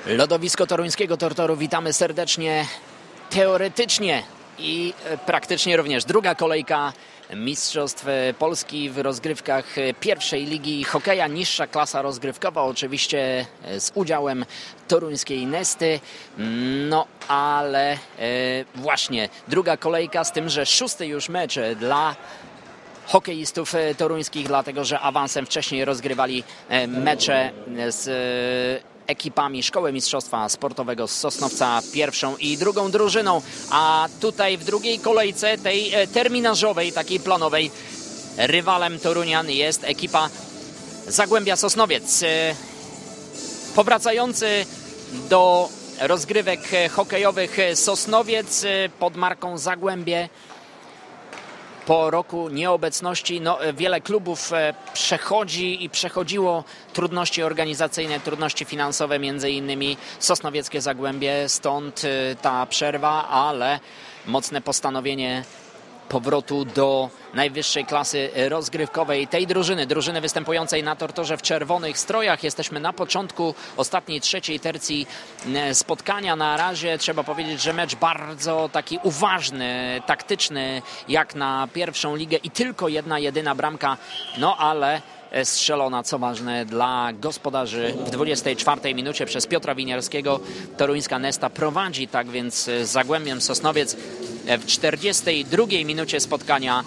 Lodowisko toruńskiego Tortoru, witamy serdecznie, teoretycznie i praktycznie również. Druga kolejka Mistrzostw Polski w rozgrywkach pierwszej ligi hokeja. Niższa klasa rozgrywkowa, oczywiście z udziałem toruńskiej Nesty. No ale właśnie druga kolejka, z tym, że szósty już mecz dla hokeistów toruńskich, dlatego że awansem wcześniej rozgrywali mecze z ekipami Szkoły Mistrzostwa Sportowego z Sosnowca, pierwszą i drugą drużyną. A tutaj w drugiej kolejce, tej terminarzowej, takiej planowej, rywalem Torunian jest ekipa Zagłębia Sosnowiec. Powracający do rozgrywek hokejowych Sosnowiec pod marką Zagłębie. Po roku nieobecności wiele klubów przechodzi i przechodziło trudności organizacyjne, trudności finansowe, między innymi Sosnowieckie Zagłębie, stąd ta przerwa, ale mocne postanowienie powrotu do najwyższej klasy rozgrywkowej tej drużyny występującej na Tortorze w czerwonych strojach. Jesteśmy na początku ostatniej, trzeciej tercji spotkania. Na razie trzeba powiedzieć, że mecz bardzo taki uważny, taktyczny, jak na pierwszą ligę i tylko jedyna bramka, ale strzelona, co ważne, dla gospodarzy w 24 minucie przez Piotra Winiarskiego. Toruńska Nesta prowadzi tak więc z Zagłębiem Sosnowiec w 42 minucie spotkania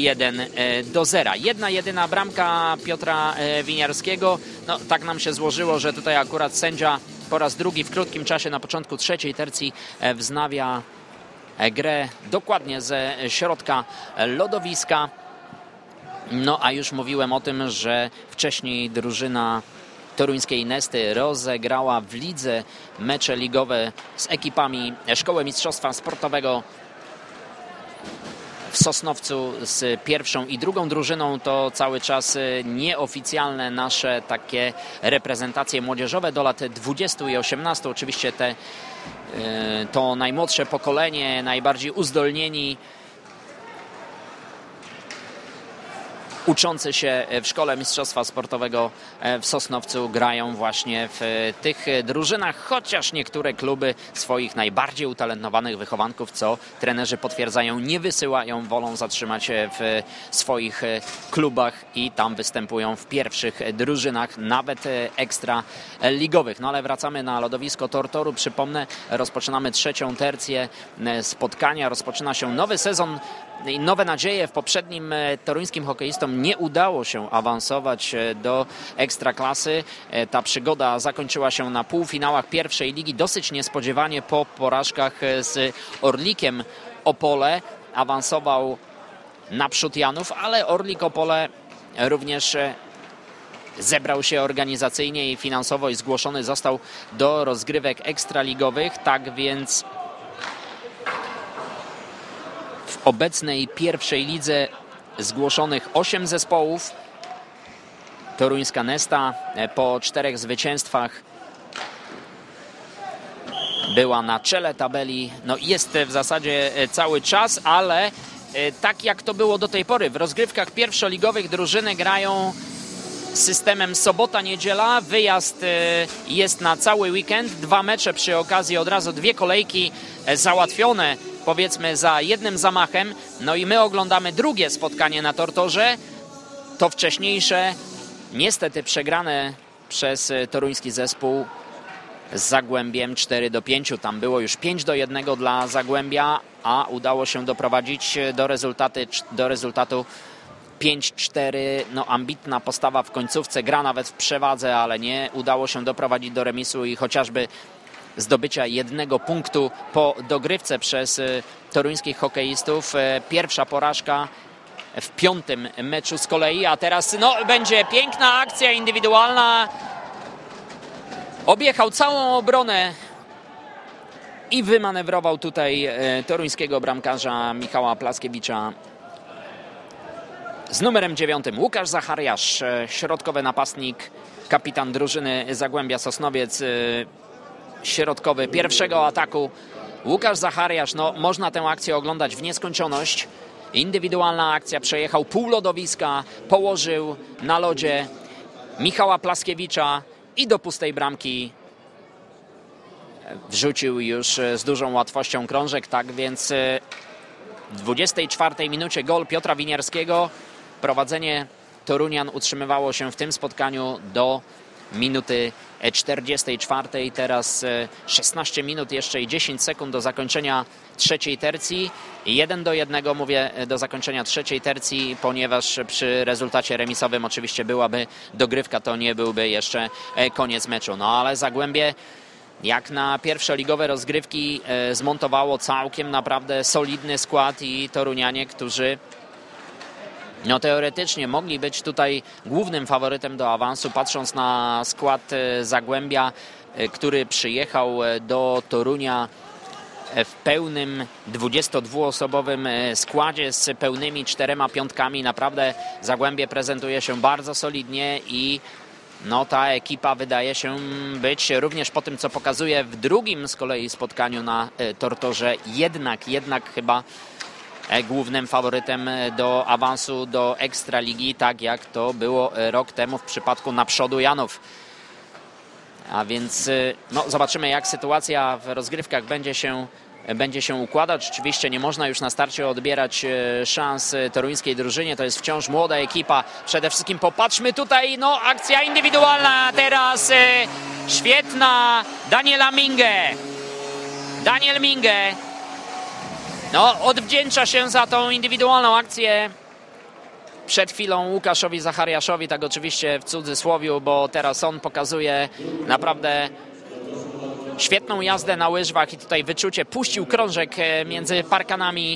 1-0. Jedyna bramka Piotra Winiarskiego. Tak nam się złożyło, że tutaj akurat sędzia po raz drugi w krótkim czasie na początku trzeciej tercji wznawia grę dokładnie ze środka lodowiska. A już mówiłem o tym, że wcześniej drużyna toruńskiej Nesty rozegrała w lidze mecze ligowe z ekipami Szkoły Mistrzostwa Sportowego w Sosnowcu z pierwszą i drugą drużyną. To cały czas nieoficjalne nasze takie reprezentacje młodzieżowe do lat 20 i 18. Oczywiście to najmłodsze pokolenie, najbardziej uzdolnieni, uczący się w Szkole Mistrzostwa Sportowego w Sosnowcu grają właśnie w tych drużynach, chociaż niektóre kluby swoich najbardziej utalentowanych wychowanków, co trenerzy potwierdzają, nie wysyłają, wolą zatrzymać się w swoich klubach i tam występują w pierwszych drużynach, nawet ekstra ligowych. Ale wracamy na lodowisko Tortoru. Przypomnę, rozpoczynamy trzecią tercję spotkania, rozpoczyna się nowy sezon i nowe nadzieje. W poprzednim toruńskim hokeistom nie udało się awansować do ekstraklasy. Ta przygoda zakończyła się na półfinałach pierwszej ligi dosyć niespodziewanie po porażkach z Orlikiem Opole. Awansował naprzód Janów, ale Orlik Opole również zebrał się organizacyjnie i finansowo i zgłoszony został do rozgrywek ekstraligowych. Tak więc w obecnej pierwszej lidze zgłoszonych 8 zespołów. Toruńska Nesta po 4 zwycięstwach była na czele tabeli. Jest w zasadzie cały czas, ale tak jak to było do tej pory. W rozgrywkach pierwszoligowych drużyny grają systemem sobota-niedziela. Wyjazd jest na cały weekend. 2 mecze przy okazji, od razu 2 kolejki załatwione, powiedzmy, za jednym zamachem. I my oglądamy drugie spotkanie na Tortorze. To wcześniejsze, niestety przegrane przez toruński zespół z Zagłębiem 4-5. Tam było już 5-1 dla Zagłębia, a udało się doprowadzić do rezultatu 5-4. Ambitna postawa w końcówce, gra nawet w przewadze, ale nie udało się doprowadzić do remisu i chociażby zdobycia 1 punktu po dogrywce przez toruńskich hokeistów. Pierwsza porażka w 5. meczu z kolei, a teraz będzie piękna akcja indywidualna. Objechał całą obronę i wymanewrował tutaj toruńskiego bramkarza Michała Plaskiewicza. Z numerem 9 Łukasz Zachariasz, środkowy napastnik, kapitan drużyny Zagłębia Sosnowiec, środkowy pierwszego ataku. Łukasz Zachariasz, można tę akcję oglądać w nieskończoność. Indywidualna akcja, przejechał pół lodowiska, położył na lodzie Michała Plaskiewicza i do pustej bramki wrzucił już z dużą łatwością krążek, tak więc w 24 minucie gol Piotra Winiarskiego. Prowadzenie Torunian utrzymywało się w tym spotkaniu do minuty 44. Teraz 16 minut jeszcze i 10 sekund do zakończenia trzeciej tercji. 1-1 mówię do zakończenia trzeciej tercji, ponieważ przy rezultacie remisowym oczywiście byłaby dogrywka, to nie byłby jeszcze koniec meczu. No ale Zagłębie jak na pierwszoligowe rozgrywki zmontowało całkiem naprawdę solidny skład i Torunianie, którzy no teoretycznie mogli być tutaj głównym faworytem do awansu, patrząc na skład Zagłębia, który przyjechał do Torunia w pełnym 22-osobowym składzie z pełnymi 4 piątkami. Naprawdę Zagłębie prezentuje się bardzo solidnie i no ta ekipa wydaje się być również po tym, co pokazuje w drugim z kolei spotkaniu na Tortorze, jednak chyba głównym faworytem do awansu do Ekstraligi, tak jak to było rok temu w przypadku Naprzodu Janów. A więc no, zobaczymy, jak sytuacja w rozgrywkach będzie się układać. Oczywiście nie można już na starcie odbierać szans toruńskiej drużynie. To jest wciąż młoda ekipa. Przede wszystkim popatrzmy tutaj, no akcja indywidualna teraz świetna Daniela Mingę. Daniel Mingę no, odwdzięcza się za tą indywidualną akcję przed chwilą Łukaszowi Zachariaszowi, tak oczywiście w cudzysłowiu, bo teraz on pokazuje naprawdę świetną jazdę na łyżwach i tutaj wyczucie, puścił krążek między parkanami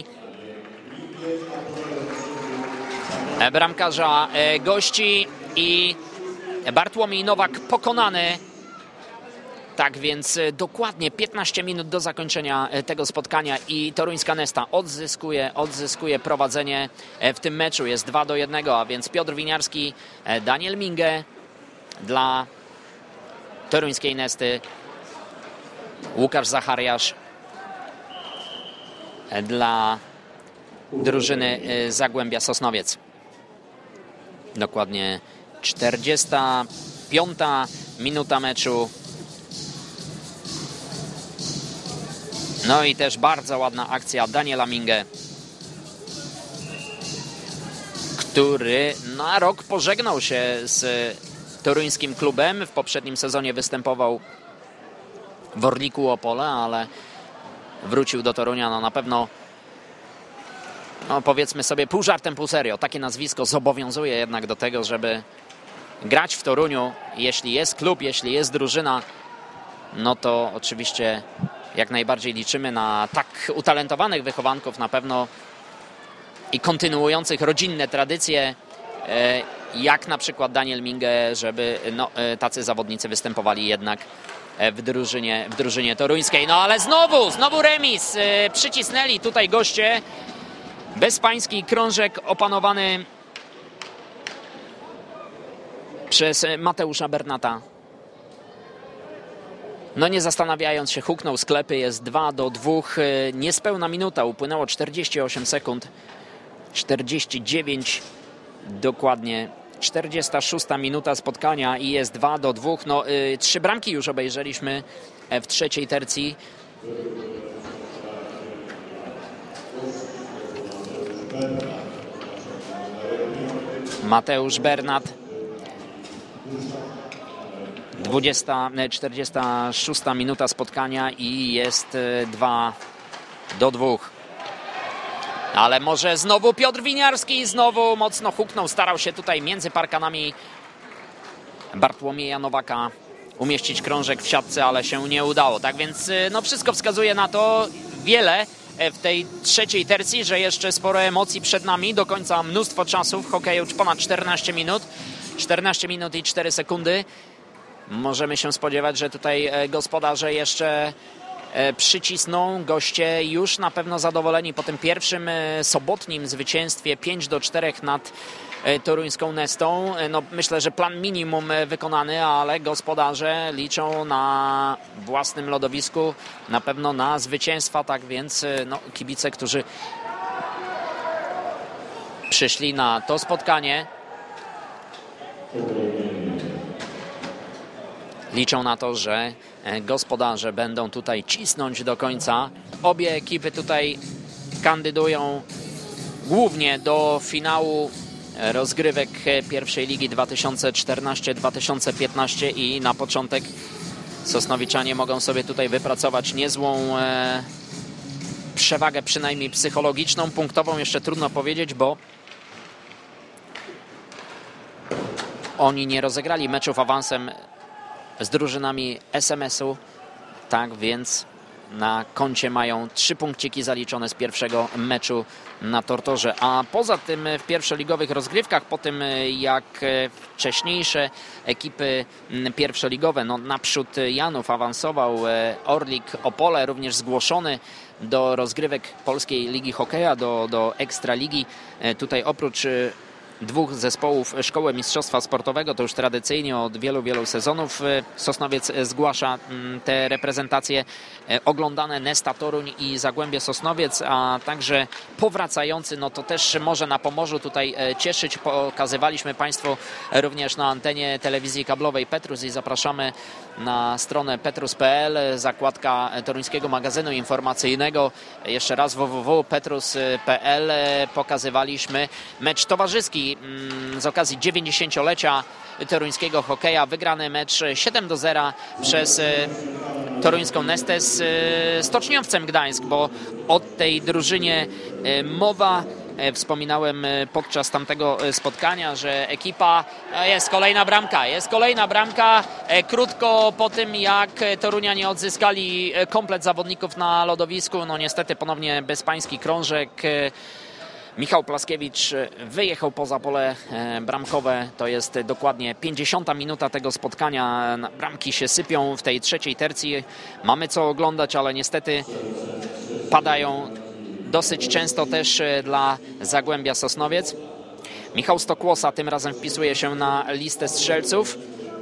bramkarza gości i Bartłomiej Nowak pokonany. Tak więc dokładnie 15 minut do zakończenia tego spotkania i toruńska Nesta odzyskuje prowadzenie w tym meczu. Jest 2-1, a więc Piotr Winiarski, Daniel Mingę dla toruńskiej Nesty, Łukasz Zachariasz dla drużyny Zagłębia Sosnowiec. Dokładnie 45 minuta meczu. No i też bardzo ładna akcja Daniela Mingę, który na rok pożegnał się z toruńskim klubem. W poprzednim sezonie występował w Orliku Opole, ale wrócił do Torunia. No na pewno, no powiedzmy sobie pół żartem, pół serio, takie nazwisko zobowiązuje jednak do tego, żeby grać w Toruniu. Jeśli jest klub, jeśli jest drużyna, no to oczywiście jak najbardziej liczymy na tak utalentowanych wychowanków na pewno i kontynuujących rodzinne tradycje, jak na przykład Daniel Mingę, żeby no, tacy zawodnicy występowali jednak w drużynie toruńskiej. No ale znowu remis. Przycisnęli tutaj goście. Bezpański krążek opanowany przez Mateusza Bernata. No nie zastanawiając się, huknął sklepy, jest 2-2, niespełna minuta, upłynęło 48 sekund, 49 dokładnie, 46 minuta spotkania i jest 2-2, no 3 bramki już obejrzeliśmy w trzeciej tercji. Mateusz Bernat. 46 minuta spotkania i jest 2-2. Ale może znowu Piotr Winiarski, znowu mocno huknął, starał się tutaj między parkanami Bartłomieja Nowaka umieścić krążek w siatce, ale się nie udało. Tak więc no wszystko wskazuje na to wiele w tej trzeciej tercji, że jeszcze sporo emocji przed nami. Do końca mnóstwo czasu w hokeju, już ponad 14 minut. 14 minut i 4 sekundy. Możemy się spodziewać, że tutaj gospodarze jeszcze przycisną. Goście już na pewno zadowoleni po tym pierwszym sobotnim zwycięstwie 5-4 nad toruńską Nestą. No, myślę, że plan minimum wykonany, ale gospodarze liczą na własnym lodowisku na pewno na zwycięstwa. Tak więc no, kibice, którzy przyszli na to spotkanie, liczą na to, że gospodarze będą tutaj cisnąć do końca. Obie ekipy tutaj kandydują głównie do finału rozgrywek pierwszej ligi 2014-2015 i na początek Sosnowiczanie mogą sobie tutaj wypracować niezłą przewagę, przynajmniej psychologiczną. Punktową jeszcze trudno powiedzieć, bo oni nie rozegrali meczów awansem z drużynami SMS-u, tak więc na koncie mają 3 punkciki zaliczone z pierwszego meczu na Tortorze. A poza tym w pierwszoligowych rozgrywkach, po tym jak wcześniejsze ekipy pierwszoligowe, no naprzód Janów awansował, Orlik Opole również zgłoszony do rozgrywek Polskiej Ligi Hokeja, do Ekstraligi. Tutaj oprócz 2 zespołów Szkoły Mistrzostwa Sportowego, to już tradycyjnie od wielu sezonów Sosnowiec zgłasza te reprezentacje oglądane, Nesta Toruń i Zagłębie Sosnowiec, a także powracający, no to też może na Pomorzu tutaj cieszyć. Pokazywaliśmy Państwu również na antenie telewizji kablowej Petrus i zapraszamy na stronę petrus.pl, zakładka toruńskiego magazynu informacyjnego. Jeszcze raz www.petrus.pl pokazywaliśmy mecz towarzyski z okazji 90-lecia toruńskiego hokeja. Wygrany mecz 7-0 przez toruńską Nestę z Stoczniowcem Gdańsk, bo o tej drużynie mowa. Wspominałem podczas tamtego spotkania, że ekipa, jest kolejna bramka, krótko po tym jak Torunianie odzyskali komplet zawodników na lodowisku. No niestety ponownie bezpański krążek. Michał Plaskiewicz wyjechał poza pole bramkowe. To jest dokładnie 50. minuta tego spotkania. Bramki się sypią w tej trzeciej tercji. Mamy co oglądać, ale niestety padają dosyć często też dla Zagłębia Sosnowiec. Michał Stokłosa tym razem wpisuje się na listę strzelców.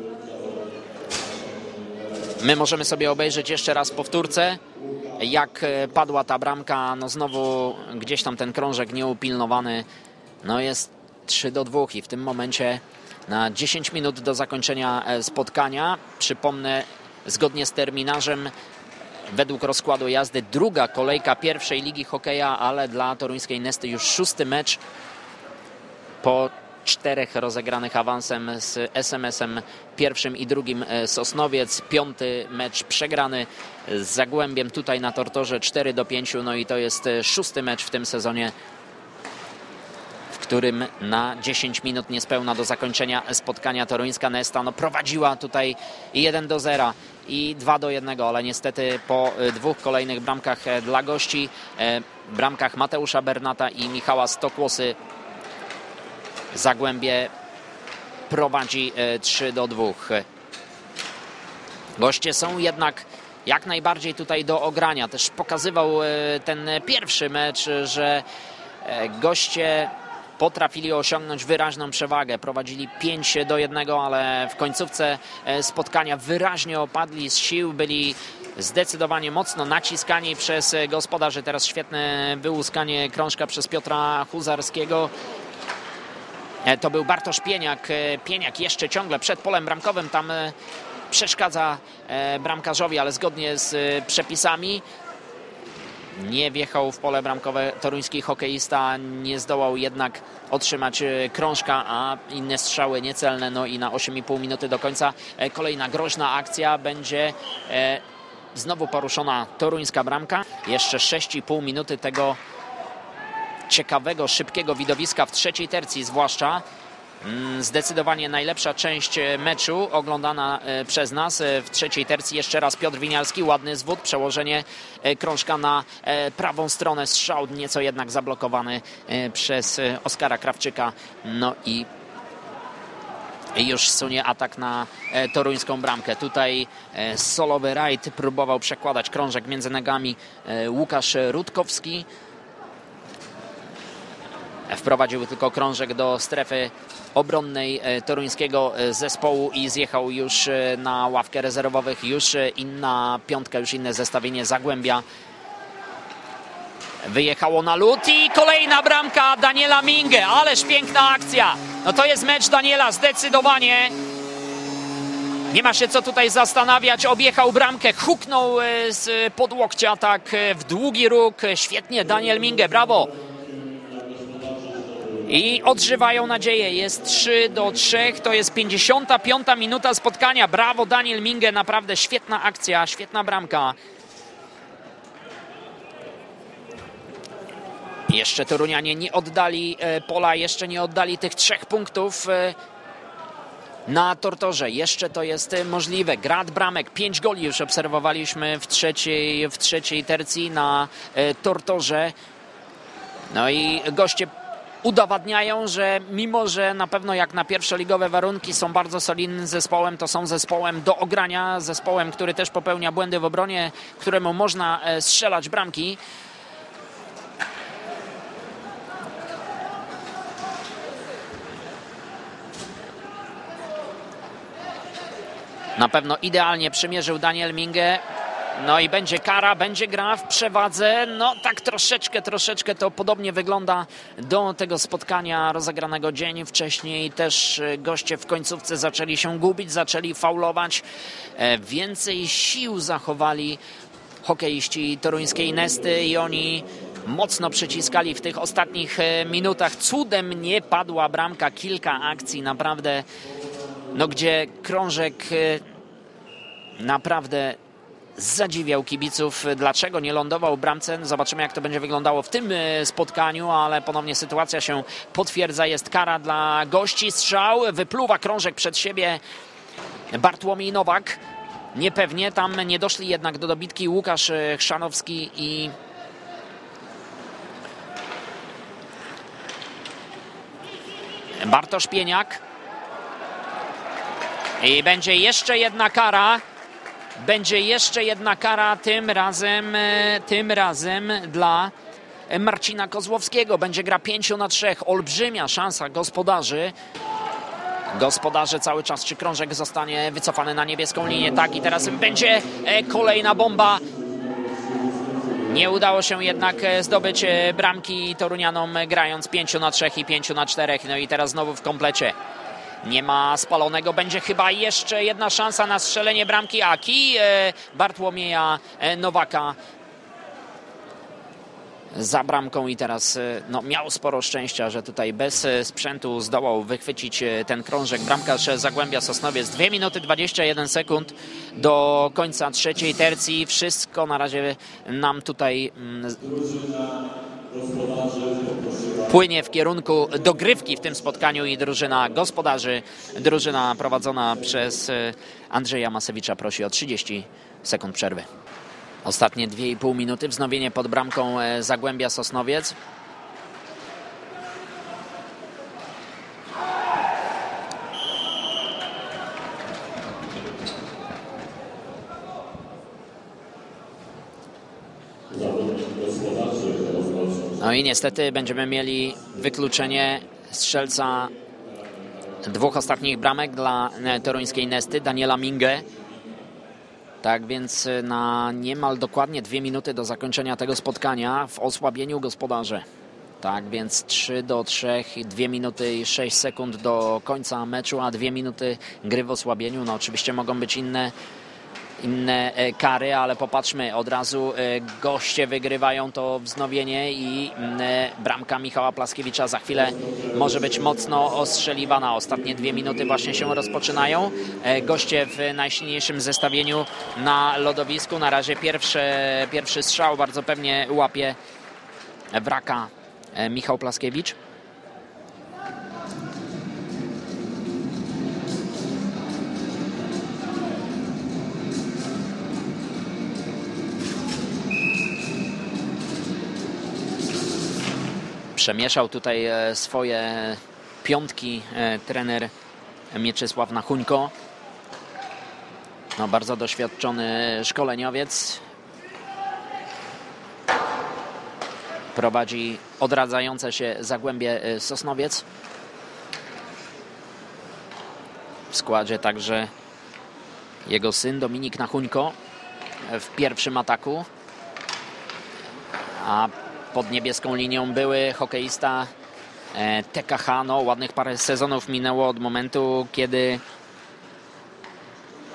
My możemy sobie obejrzeć jeszcze raz powtórce, jak padła ta bramka. No znowu gdzieś tam ten krążek nieupilnowany. No jest 3-2 i w tym momencie na 10 minut do zakończenia spotkania. Przypomnę, zgodnie z terminarzem, według rozkładu jazdy druga kolejka pierwszej ligi hokeja, ale dla toruńskiej Nesty już 6. mecz po 4 rozegranych awansem z SMS-em pierwszym i drugim Sosnowiec. 5. mecz przegrany z Zagłębiem tutaj na Tortorze 4-5. No i to jest 6. mecz w tym sezonie, w którym na 10 minut niespełna do zakończenia spotkania toruńska Nesta prowadziła tutaj 1-0 i 2-1, ale niestety po 2 kolejnych bramkach dla gości, bramkach Mateusza Bernata i Michała Stokłosy, Zagłębie prowadzi 3-2. Goście są jednak jak najbardziej tutaj do ogrania. Też pokazywał ten pierwszy mecz, że goście potrafili osiągnąć wyraźną przewagę. Prowadzili 5-1, ale w końcówce spotkania wyraźnie opadli z sił. Byli zdecydowanie mocno naciskani przez gospodarzy. Teraz świetne wyłuskanie krążka przez Piotra Huzarskiego. To był Bartosz Pieniak. Pieniak jeszcze ciągle przed polem bramkowym. Tam przeszkadza bramkarzowi, ale zgodnie z przepisami nie wjechał w pole bramkowe toruński hokeista. Nie zdołał jednak otrzymać krążka, a inne strzały niecelne. No i na 8,5 minuty do końca kolejna groźna akcja. Będzie znowu poruszona toruńska bramka. Jeszcze 6,5 minuty tego ciekawego, szybkiego widowiska w trzeciej tercji zwłaszcza. Zdecydowanie najlepsza część meczu oglądana przez nas w trzeciej tercji. Jeszcze raz Piotr Winiarski, ładny zwód, przełożenie krążka na prawą stronę, strzał nieco jednak zablokowany przez Oskara Krawczyka. No i już sunie atak na toruńską bramkę. Tutaj solowy rajd próbował przekładać krążek między nogami Łukasz Rutkowski. Wprowadził tylko krążek do strefy obronnej toruńskiego zespołu i zjechał już na ławkę rezerwowych. Już inna piątka, już inne zestawienie Zagłębia. Wyjechało na lód i kolejna bramka Daniela Mingę. Ależ piękna akcja. No to jest mecz Daniela zdecydowanie. Nie ma się co tutaj zastanawiać, objechał bramkę, huknął z podłokcia tak w długi róg. Świetnie Daniel Minge, brawo. I odżywają nadzieję, jest 3-3, to jest 55. minuta spotkania. Brawo Daniel Minge, naprawdę świetna akcja, świetna bramka. Jeszcze Torunianie nie oddali pola, jeszcze nie oddali tych 3 punktów na Tortorze. Jeszcze to jest możliwe. Grad bramek, 5 goli już obserwowaliśmy w trzeciej tercji na Tortorze. No i goście udowadniają, że mimo, że na pewno jak na pierwszoligowe warunki są bardzo solidnym zespołem, to są zespołem do ogrania, zespołem, który też popełnia błędy w obronie, któremu można strzelać bramki. Na pewno idealnie przymierzył Daniel Minge. No i będzie kara, będzie gra w przewadze. No tak troszeczkę to podobnie wygląda do tego spotkania rozegranego dzień wcześniej. Też goście w końcówce zaczęli się gubić, zaczęli faulować. Więcej sił zachowali hokeiści toruńskiej Nesty i oni mocno przyciskali w tych ostatnich minutach. Cudem nie padła bramka, kilka akcji naprawdę, no gdzie Krążek naprawdę zadziwiał kibiców. Dlaczego nie lądował w bramce? Zobaczymy, jak to będzie wyglądało w tym spotkaniu, ale ponownie sytuacja się potwierdza. Jest kara dla gości. Strzał, wypluwa Krążek przed siebie Bartłomiej Nowak. Niepewnie, tam nie doszli jednak do dobitki Łukasz Chrzanowski i Bartosz Pieniak. I będzie jeszcze jedna kara. Będzie jeszcze jedna kara, tym razem dla Marcina Kozłowskiego. Będzie gra 5-3. Olbrzymia szansa gospodarzy. Gospodarze cały czas, czy Krążek zostanie wycofany na niebieską linię. Tak, i teraz będzie kolejna bomba. Nie udało się jednak zdobyć bramki Torunianom, grając 5-3 i 5-4. No i teraz znowu w komplecie. Nie ma spalonego, będzie chyba jeszcze jedna szansa na strzelenie bramki. A kij Bartłomieja Nowaka za bramką i teraz no, miał sporo szczęścia, że tutaj bez sprzętu zdołał wychwycić ten krążek. Bramkarz Zagłębia Sosnowiec. 2 minuty 21 sekund do końca trzeciej tercji. Wszystko na razie nam tutaj płynie w kierunku dogrywki w tym spotkaniu i drużyna gospodarzy, drużyna prowadzona przez Andrzeja Masewicza prosi o 30 sekund przerwy. Ostatnie 2,5 minuty, wznowienie pod bramką Zagłębia Sosnowiec. No i niestety będziemy mieli wykluczenie strzelca 2 ostatnich bramek dla toruńskiej Nesty, Daniela Minge. Tak więc na niemal dokładnie 2 minuty do zakończenia tego spotkania w osłabieniu gospodarze. Tak więc 3-3, 2 minuty i 6 sekund do końca meczu, a 2 minuty gry w osłabieniu. No oczywiście mogą być inne kary, ale popatrzmy, od razu goście wygrywają to wznowienie i bramka Michała Plaskiewicza za chwilę może być mocno ostrzeliwana. Ostatnie 2 minuty właśnie się rozpoczynają. Goście w najsilniejszym zestawieniu na lodowisku. Na razie pierwszy strzał bardzo pewnie łapie wraka Michał Plaskiewicz. Przemieszał tutaj swoje piątki trener Mieczysław Nachuńko. No, bardzo doświadczony szkoleniowiec. Prowadzi odradzające się Zagłębie Sosnowiec. W składzie także jego syn Dominik Nachuńko w pierwszym ataku. A pod niebieską linią były hokeista TKH. No, ładnych parę sezonów minęło od momentu, kiedy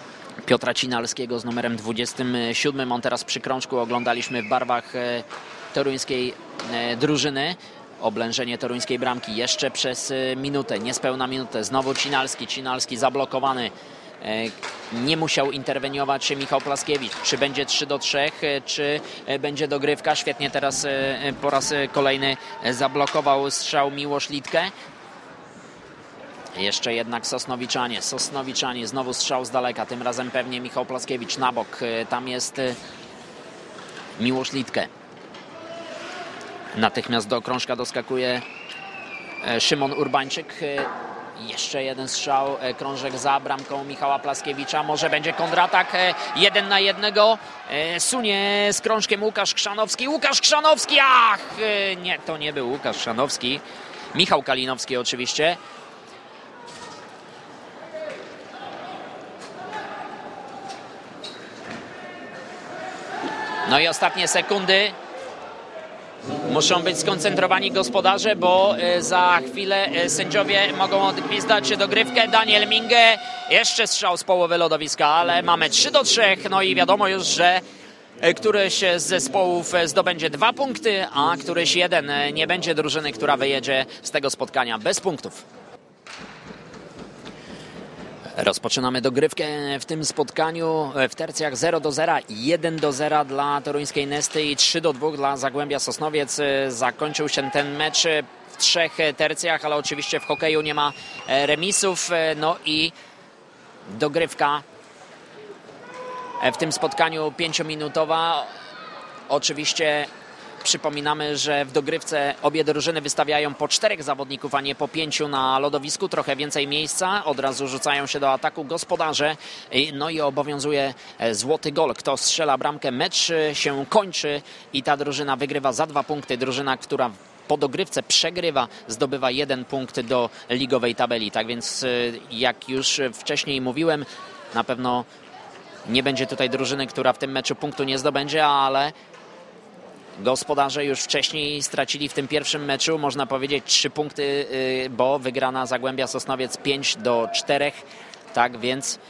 Piotra Cinalskiego z numerem 27. On teraz przy krążku, oglądaliśmy w barwach toruńskiej drużyny. Oblężenie toruńskiej bramki jeszcze przez minutę, niespełna minutę. Znowu Cinalski zablokowany. Nie musiał interweniować Michał Plaskiewicz. Czy będzie 3-3, czy będzie dogrywka? Świetnie teraz po raz kolejny zablokował strzał Miłosz Litke. Jeszcze jednak Sosnowiczanie, znowu strzał z daleka, tym razem pewnie Michał Plaskiewicz na bok. Tam jest Miłosz Litke. Natychmiast do krążka doskakuje Szymon Urbańczyk. Jeszcze jeden strzał, krążek za bramką Michała Plaskiewicza. Może będzie kontratak 1 na 1. Sunie z krążkiem Łukasz Krzanowski. Ach, nie, to nie był Łukasz Krzanowski. Michał Kalinowski oczywiście. No i ostatnie sekundy. Muszą być skoncentrowani gospodarze, bo za chwilę sędziowie mogą odgwizdać dogrywkę. Daniel Minge, jeszcze strzał z połowy lodowiska, ale mamy 3-3. No i wiadomo już, że któryś z zespołów zdobędzie 2 punkty, a któryś jeden. Nie będzie drużyny, która wyjedzie z tego spotkania bez punktów. Rozpoczynamy dogrywkę w tym spotkaniu w tercjach 0-0, 1-0 dla toruńskiej Nesty i 3-2 dla Zagłębia Sosnowiec. Zakończył się ten mecz w 3 tercjach, ale oczywiście w hokeju nie ma remisów. No i dogrywka w tym spotkaniu 5-minutowa. Oczywiście przypominamy, że w dogrywce obie drużyny wystawiają po 4 zawodników, a nie po 5 na lodowisku. Trochę więcej miejsca. Od razu rzucają się do ataku gospodarze. No i obowiązuje złoty gol. Kto strzela bramkę, mecz się kończy i ta drużyna wygrywa za 2 punkty. Drużyna, która po dogrywce przegrywa, zdobywa 1 punkt do ligowej tabeli. Tak więc, jak już wcześniej mówiłem, na pewno nie będzie tutaj drużyny, która w tym meczu punktu nie zdobędzie, ale gospodarze już wcześniej stracili w tym pierwszym meczu, można powiedzieć, 3 punkty, bo wygrana Zagłębia Sosnowiec 5-4. Tak więc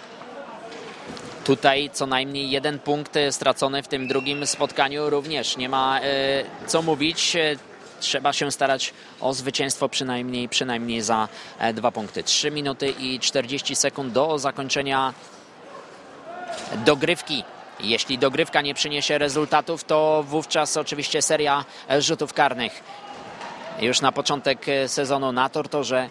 tutaj co najmniej 1 punkt stracony w tym drugim spotkaniu również. Nie ma co mówić. Trzeba się starać o zwycięstwo przynajmniej za 2 punkty. 3 minuty i 40 sekund do zakończenia dogrywki. Jeśli dogrywka nie przyniesie rezultatów, to wówczas oczywiście seria rzutów karnych. Już na początek sezonu na Tortorze.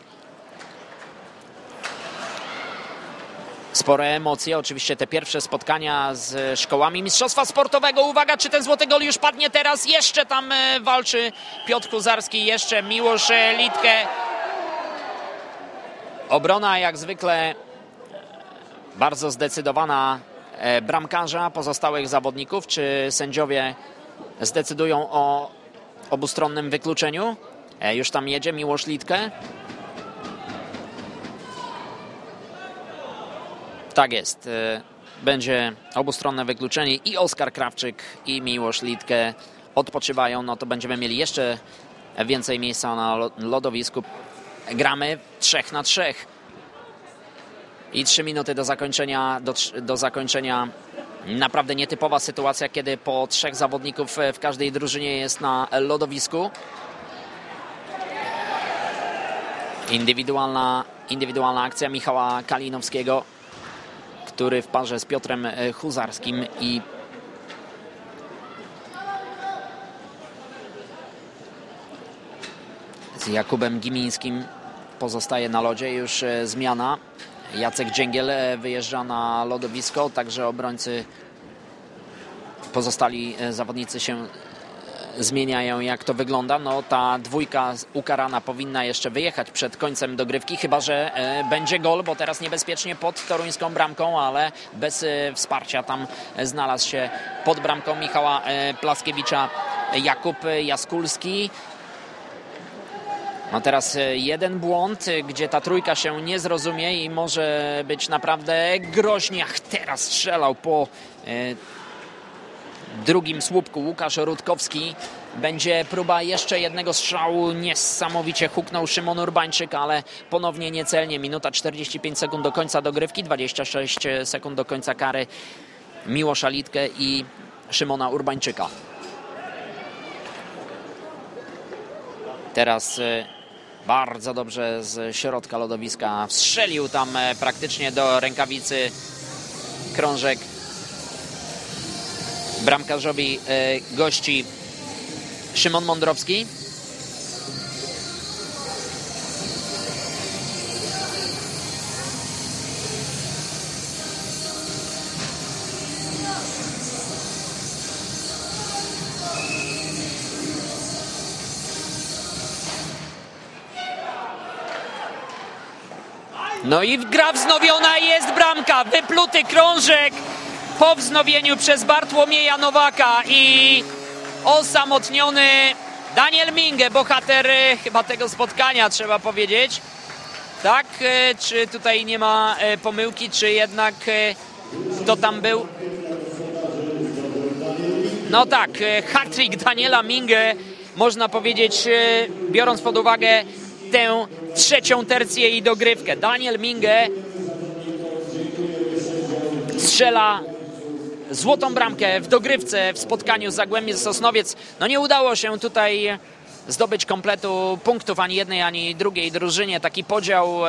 Spore emocje, oczywiście te pierwsze spotkania z szkołami mistrzostwa sportowego. Uwaga, czy ten złoty gol już padnie teraz? Jeszcze tam walczy Piotr Huzarski, jeszcze Miłosz Litke. Obrona jak zwykle bardzo zdecydowana bramkarza, pozostałych zawodników. Czy sędziowie zdecydują o obustronnym wykluczeniu? Już tam jedzie Miłosz Litke. Tak jest. Będzie obustronne wykluczenie i Oskar Krawczyk, i Miłosz Litke odpoczywają. No to będziemy mieli jeszcze więcej miejsca na lodowisku. Gramy 3-3. I 3 minuty do zakończenia. Naprawdę nietypowa sytuacja, kiedy po 3 zawodników w każdej drużynie jest na lodowisku. Indywidualna akcja Michała Kalinowskiego, który w parze z Piotrem Huzarskim i z Jakubem Gimińskim pozostaje na lodzie. Już zmiana. Jacek Dzięgiel wyjeżdża na lodowisko, także obrońcy, pozostali zawodnicy się zmieniają. Jak to wygląda? No ta dwójka ukarana powinna jeszcze wyjechać przed końcem dogrywki, chyba że będzie gol, bo teraz niebezpiecznie pod toruńską bramką, ale bez wsparcia tam znalazł się pod bramką Michała Plaskiewicza Jakub Jaskulski. No teraz jeden błąd, gdzie ta trójka się nie zrozumie i może być naprawdę groźnie. Ach, teraz strzelał po drugim słupku Łukasz Rutkowski. Będzie próba jeszcze jednego strzału. Niesamowicie huknął Szymon Urbańczyk, ale ponownie niecelnie. Minuta 45 sekund do końca dogrywki, 26 sekund do końca kary Miłosza Litkę i Szymona Urbańczyka. Teraz bardzo dobrze z środka lodowiska wstrzelił tam praktycznie do rękawicy krążek bramkarzowi gości Szymon Mądrowski. No i gra wznowiona, jest bramka, wypluty krążek po wznowieniu przez Bartłomieja Nowaka i osamotniony Daniel Mingę, bohater chyba tego spotkania, trzeba powiedzieć. Tak, czy tutaj nie ma pomyłki, czy jednak kto tam był? No tak, hat-trick Daniela Mingę, można powiedzieć, biorąc pod uwagę tę trzecią tercję i dogrywkę. Daniel Mingę strzela złotą bramkę w dogrywce w spotkaniu z Zagłębiem Sosnowiec. No nie udało się tutaj zdobyć kompletu punktów ani jednej, ani drugiej drużynie. Taki podział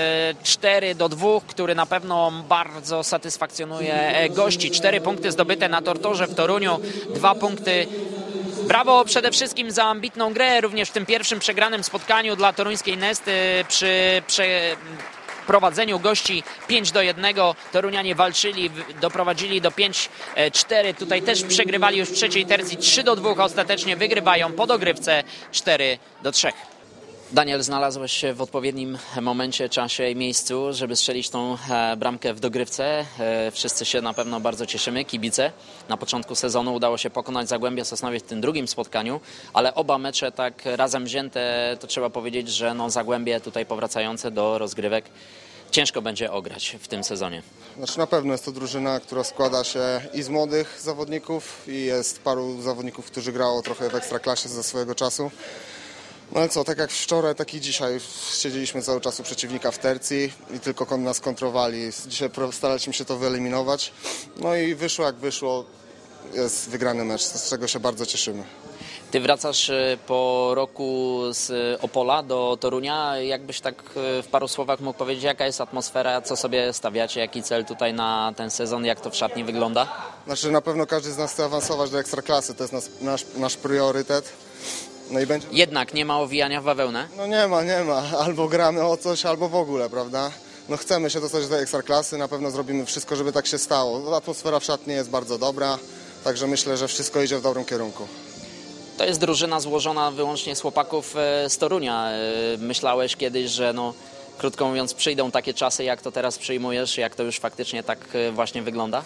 4-2, który na pewno bardzo satysfakcjonuje gości. 4 punkty zdobyte na Tortorze w Toruniu, 2 punkty. Brawo przede wszystkim za ambitną grę, również w tym pierwszym przegranym spotkaniu dla toruńskiej Nesty przy prowadzeniu gości 5-1. Torunianie walczyli, doprowadzili do 5-4. Tutaj też przegrywali już w trzeciej tercji 3-2. Ostatecznie wygrywają po dogrywce 4-3. Daniel, znalazłeś się w odpowiednim momencie, czasie i miejscu, żeby strzelić tą bramkę w dogrywce. Wszyscy się na pewno bardzo cieszymy, kibice. Na początku sezonu udało się pokonać Zagłębie Sosnowiec w tym drugim spotkaniu, ale oba mecze tak razem wzięte, to trzeba powiedzieć, że no Zagłębie tutaj powracające do rozgrywek ciężko będzie ograć w tym sezonie. Znaczy na pewno jest to drużyna, która składa się i z młodych zawodników i jest paru zawodników, którzy grało trochę w Ekstraklasie ze swojego czasu. No ale co, tak jak wczoraj, tak i dzisiaj siedzieliśmy cały czas u przeciwnika w tercji i tylko nas kontrowali. Dzisiaj staraliśmy się to wyeliminować. No i wyszło jak wyszło, jest wygrany mecz, z czego się bardzo cieszymy. Ty wracasz po roku z Opola do Torunia. Jakbyś tak w paru słowach mógł powiedzieć, jaka jest atmosfera, co sobie stawiacie, jaki cel tutaj na ten sezon, jak to w szatni wygląda? Znaczy na pewno każdy z nas chce awansować do Ekstraklasy, to jest nasz priorytet. No i będzie... Jednak nie ma owijania w bawełnę? No nie ma. Albo gramy o coś, albo w ogóle, prawda? No chcemy się dostać do Ekstraklasy, na pewno zrobimy wszystko, żeby tak się stało. Atmosfera w szatni jest bardzo dobra, także myślę, że wszystko idzie w dobrym kierunku. To jest drużyna złożona wyłącznie z chłopaków z Torunia. Myślałeś kiedyś, że no, krótko mówiąc, przyjdą takie czasy, jak to teraz przyjmujesz, jak to już faktycznie tak właśnie wygląda?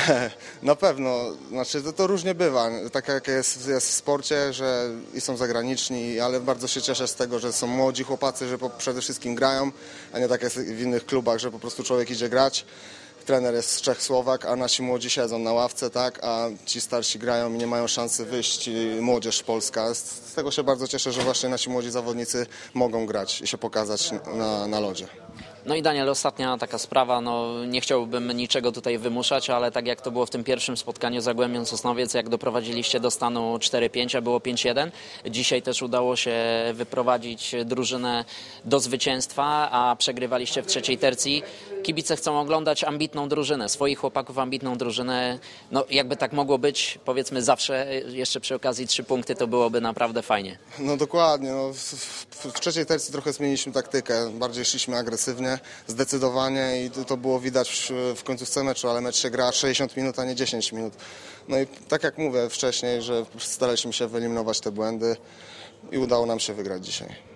Na pewno, znaczy to różnie bywa, tak jak jest w sporcie, że i są zagraniczni, ale bardzo się cieszę z tego, że są młodzi chłopacy, że przede wszystkim grają, a nie tak jak w innych klubach, że po prostu człowiek idzie grać. Trener jest z Czech, Słowak, a nasi młodzi siedzą na ławce, tak, a ci starsi grają i nie mają szansy wyjść, młodzież polska. Z tego się bardzo cieszę, że właśnie nasi młodzi zawodnicy mogą grać i się pokazać na lodzie. No i Daniel, ostatnia taka sprawa, no nie chciałbym niczego tutaj wymuszać, ale tak jak to było w tym pierwszym spotkaniu z Zagłębiem Sosnowiec, jak doprowadziliście do stanu 4-5, a było 5-1. Dzisiaj też udało się wyprowadzić drużynę do zwycięstwa, a przegrywaliście w trzeciej tercji. Kibice chcą oglądać ambitną drużynę, swoich chłopaków ambitną drużynę. No jakby tak mogło być, powiedzmy zawsze, jeszcze przy okazji 3 punkty, to byłoby naprawdę fajnie. No dokładnie, no, w trzeciej tercji trochę zmieniliśmy taktykę, bardziej szliśmy agresywnie, zdecydowanie i to było widać w końcówce meczu, ale mecz się gra 60 minut, a nie 10 minut. No i tak jak mówię wcześniej, że staraliśmy się wyeliminować te błędy i udało nam się wygrać dzisiaj.